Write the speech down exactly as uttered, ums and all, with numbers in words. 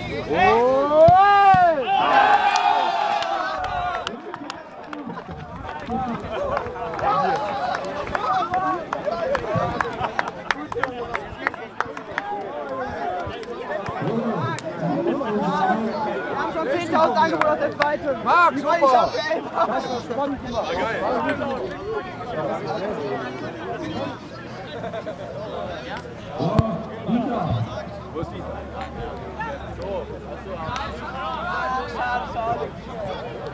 zehntausend Angebote aus der zweiten. Marc, super! Das ist spannend gemacht. Geil. Wo ist die? So, schade, schade.